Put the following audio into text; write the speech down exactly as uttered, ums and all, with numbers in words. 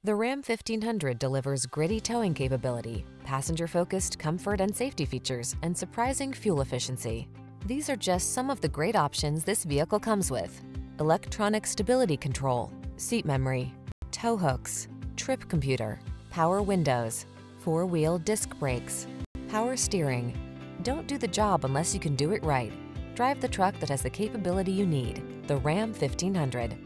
The Ram fifteen hundred delivers gritty towing capability, passenger-focused comfort and safety features, and surprising fuel efficiency. These are just some of the great options this vehicle comes with: electronic stability control, seat memory, tow hooks, trip computer, power windows, four-wheel disc brakes, power steering. Don't do the job unless you can do it right. Drive the truck that has the capability you need. The Ram fifteen hundred.